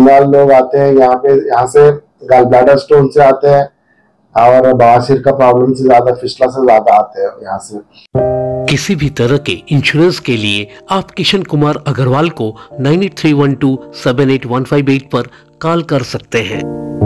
बंगाल लोग आते हैं यहाँ पे, यहाँ से गॉल ब्लैडर स्टोन से आते हैं और बवासीर का प्रॉब्लम से ज्यादा, फिस्टुला से ज्यादा आते हैं यहाँ से। किसी भी तरह के इंश्योरेंस के लिए आप किशन कुमार अग्रवाल को 9831278158 पर कॉल कर सकते हैं।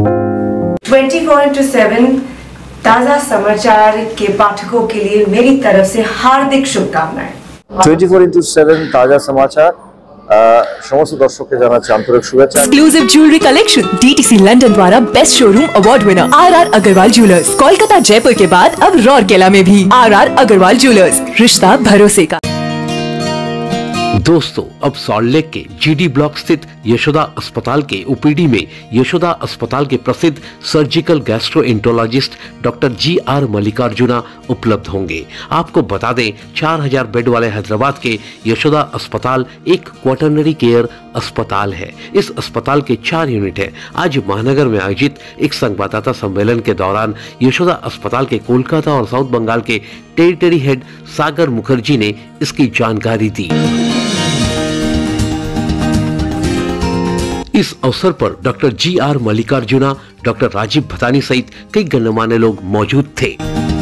24/7 ताजा समाचार के पाठकों के लिए मेरी तरफ से हार्दिक शुभकामनाएं। 24/7 ताजा समाचार समस्त दर्शक के जाना आंतरिक शुभेच्छा। Exclusive jewellery collection DTC London द्वारा best showroom award winner R Agarwal jewellers, Kolkata Jaipur के बाद अब रौरकेला में भी आर अग्रवाल ज्वेलर्स, रिश्ता भरोसे का। दोस्तों, अब सॉल्ट लेक के जीडी ब्लॉक स्थित यशोदा अस्पताल के ओपीडी में यशोदा अस्पताल के प्रसिद्ध surgical gastroenterologist doctor GR Mallikarjuna उपलब्ध होंगे। आपको बता दें, 4000 बेड वाले हैदराबाद के यशोदा अस्पताल एक क्वाटरनरी केयर अस्पताल है। इस अस्पताल के 4 यूनिट है। आज महानगर में आयोजित एक संवाददाता सम्मेलन के दौरान यशोदा अस्पताल के कोलकाता और साउथ बंगाल के टेरिटरी हेड सागर मुखर्जी ने इसकी जानकारी दी। इस अवसर पर doctor GR Mallikarjuna, doctor Rajiv Bhatani सहित कई गणमान्य लोग मौजूद थे।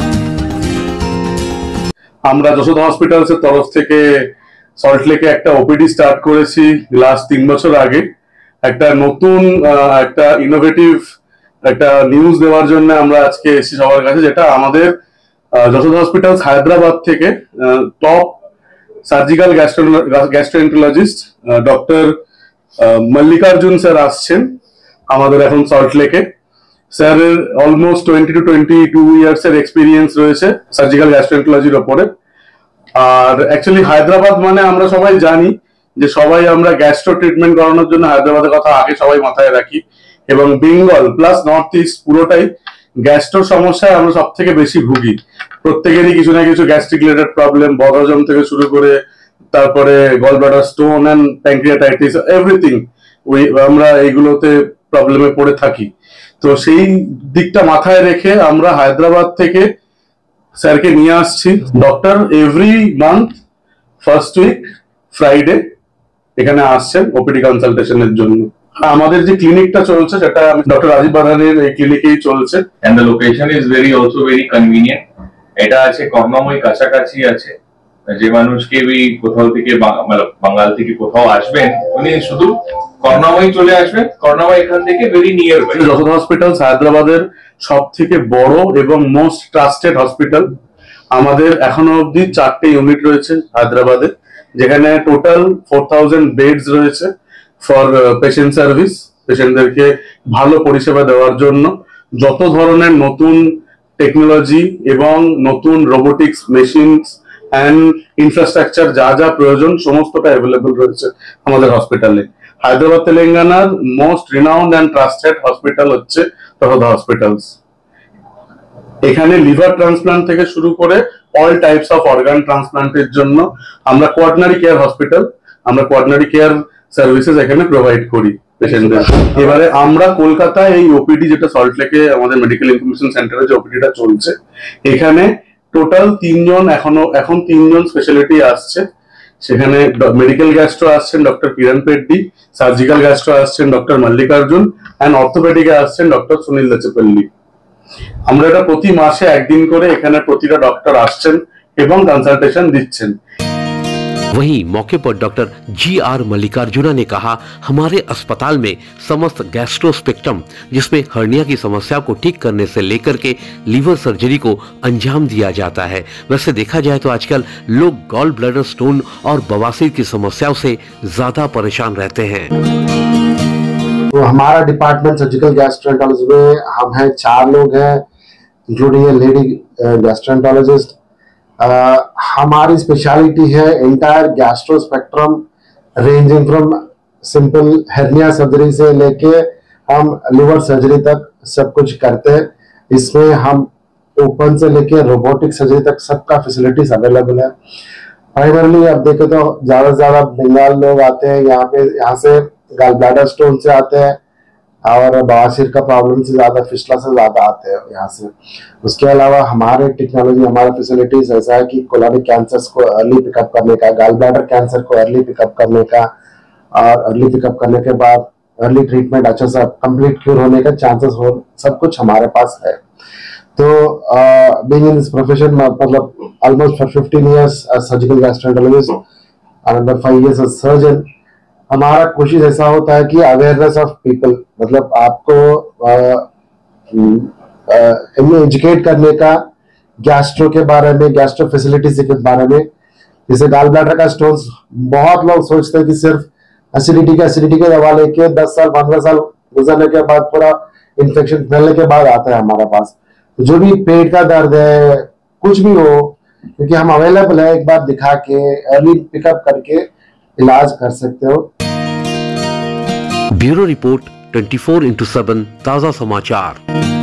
আমরা যশোদা হসপিটালসের তরফ থেকে সল্ট লেকে একটা ওপিডি স্টার্ট করেছি লাস্ট 3 বছর আগে। একটা নতুন একটা ইনোভেটিভ একটা নিউজ দেওয়ার জন্য আমরা আজকে এসেছি সবার কাছে, যেটা আমাদের যশোদা হসপিটালস হায়দ্রাবাদ থেকে top surgical gastroenterologist doctor Mallikarjun sir আসছেন আমাদের এখন সল্ট লেকে। স্যারের অলমোস্ট 20 to 22 ইয়ার্স এর এক্সপিরিয়েন্স রয়েছে সার্জিক্যাল গ্যাস্ট্রোএন্টারোলজির উপরে। আর অ্যাকচুয়ালি হায়দ্রাবাদ মানে আমরা সবাই জানি যে সবাই আমরা গ্যাস্ট্রো ট্রিটমেন্ট করানোর জন্য হায়দ্রাবাদের কথা আগে সবাই মাথায় রাখি, এবং বেঙ্গল প্লাস নর্থ ইস্ট পুরোটাই গ্যাস্ট্রোর সমস্যায় আমরা সব থেকে বেশি ভুগি। প্রত্যেকেরই কিছু না কিছু গ্যাস্ট্রিক রিলেটেড প্রবলেম, বদহজম থেকে শুরু করে তারপরে gall bladder stone and pancreatitis everything আমরা এইগুলোতে প্রবলেমে পড়ে থাকি। তো সেই দিকটা মাথায় রেখে আমরা হায়দ্রাবাদ থেকে স্যারকে নিয়ে আসছি। Doctor every month first week Friday এখানে আসছেন ওপিডি কনসালটেশনের জন্য। আমাদের যে ক্লিনিকটা চলছে সেটা ডক্টর রাজীব বাধানের এই ক্লিনিকেই চলছে। And the location is very also very convenient. এটা আছে করুণাময়ী কাছাকাছি আছে। যে মানুষকে কোথাও থেকে বাঙাল থেকে কোথাও আসবেন উনি শুধু করুণাময়ী চলে আসবেন, করুণাময়ী এখান থেকে very nearby. Yashoda hospitals হায়দ্রাবাদের সব থেকে বড় এবং মোস্ট ট্রাস্টেড হসপিটাল। আমাদের এখনো অবধি 4টে ইউনিট রয়েছে হায়দ্রাবাদে, যেখানে টোটাল 4000 বেডস রয়েছে ফর পেশেন্ট সার্ভিস। পেশেন্টদেরকে ভালো পরিষেবা দেওয়ার জন্য যত ধরনের নতুন টেকনোলজি এবং নতুন রোবোটিক্স মেশিনস এন্ড ইনফ্রাস্ট্রাকচার যা যা প্রয়োজন সমস্তটা অ্যাভেলেবল রয়েছে আমাদের হসপিটালে। হায়দ্রাবাদ তেলেঙ্গানার most renowned and trusted hospital হচ্ছে যশোদা হসপিটালস। এখানে লিভার ট্রান্সপ্লান্ট থেকে শুরু করে অল টাইপস অফ অর্গান ট্রান্সপ্লান্টের জন্য আমরা কোয়ার্ডিনারি কেয়ার হসপিটাল, আমরা কোয়ার্ডিনারি কেয়ার সার্ভিসেস এখানে প্রোভাইড করি পেশেন্টদের। এবারে আমরা কলকাতায় এই ওপিডি, যেটা সল্ট লেকে আমাদের মেডিকেল ইনফরমেশন সেন্টারে যে ওপিডিটা চলছে, এখানে টোটাল 3 জন এখন 3 জন স্পেশালিটি আসছে। সেখানে মেডিকেল গ্যাস্ট্রো আসছেন doctor Kiran Peddi, surgical gastro আসছেন ডক্টর মল্লিকার্জুন এন্ড অর্থোপেডিকে আসছেন ডক্টর সুনীল দেচপল্লি। আমরা এটা প্রতি মাসে একদিন করে এখানে প্রতিটা ডক্টর আসছেন এবং কনসালটেশন দিচ্ছেন। वहीं मौके पर डॉक्टर GR मल्लिकार्जुना ने कहा, हमारे अस्पताल में समस्त गैस्ट्रो स्पेक्ट्रम, जिसमें हर्निया की समस्या को ठीक करने से लेकर के लीवर सर्जरी को अंजाम दिया जाता है। वैसे देखा जाए तो आजकल लोग गॉल ब्लैडर स्टोन और बवासीर की समस्याओं से ज्यादा परेशान रहते हैं। तो हमारा डिपार्टमेंट सर्जिकल गैस्ट्रोएंटरोलॉजी में हम हैं 4 लोग हैं, इंक्लूडिंग ए लेडी गैस्ट्रोएंटरोलॉजिस्ट। हमारी स्पेशलिटी है entire gastro spectrum, ranging from simple hernia surgery से लेके हम लिवर सर्जरी तक सब कुछ करते हैं। इसमें हम ओपन से लेके रोबोटिक सर्जरी तक सबका फैसिलिटीज अवेलेबल है। प्राइमरली अब देखे तो ज्यादा से ज्यादा बंगाल लोग आते हैं यहाँ से गॉल ब्लैडर स्टोन से आते हैं और बवासीर का प्रॉब्लम से ज्यादा, फिस्टुला से ज्यादा आते हैं यहाँ से। उसके अलावा हमारे टेक्नोलॉजी, हमारा फैसिलिटीज ऐसा है कि कोलोरेक्टल कैंसर्स को अर्ली पिकअप करने का, गॉल ब्लैडर कैंसर को अर्ली पिकअप करने का, और अर्ली पिकअप करने के बाद अर्ली ट्रीटमेंट, अच्छा सा कंप्लीट क्योर होने का चांसेस हो, सब कुछ हमारे पास है। तो बीइंग इन दिस प्रोफेशन, मतलब almost for 15 years surgical gastroenterologist, another 5 years as surgeon, हमारा कोशिश ऐसा होता है कि अवेयरनेस ऑफ पीपल, मतलब आपको एजुकेट करने का गैस्ट्रो के बारे में, गैस्ट्रो फैसिलिटीज के बारे में। जैसे गाल ब्लैडर का स्टोन्स, बहुत लोग सोचते हैं कि सिर्फ एसिडिटी के दवा लेके 10 साल 15 साल गुजरने के बाद, पूरा इन्फेक्शन फैलने के बाद आता है हमारे पास। तो जो भी पेट का दर्द है, कुछ भी हो, क्योंकि हम अवेलेबल है, एक बार दिखा के अर्ली पिकअप करके इलाज कर सकते हो। ब्यूरो रिपोर्ट 24/7 ताजा समाचार।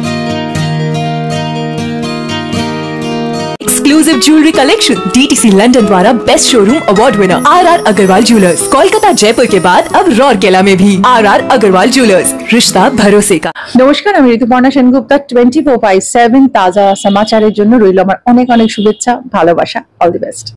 Exclusive jewellery collection DTC London द्वारा best showroom award winner RR Agarwal jewellers, Kolkata Jaipur के बाद अब रौरकेला में भी RR अग्रवाल ज्वेलर्स, रिश्ता भरोसे का। नमस्कार, আমি ঋতুপর্ণা সেনগুপ্তা। 24/7 তাজা সমাচারের জন্য রইল আমার অনেক অনেক শুভেচ্ছা, ভালোবাসা। All the best.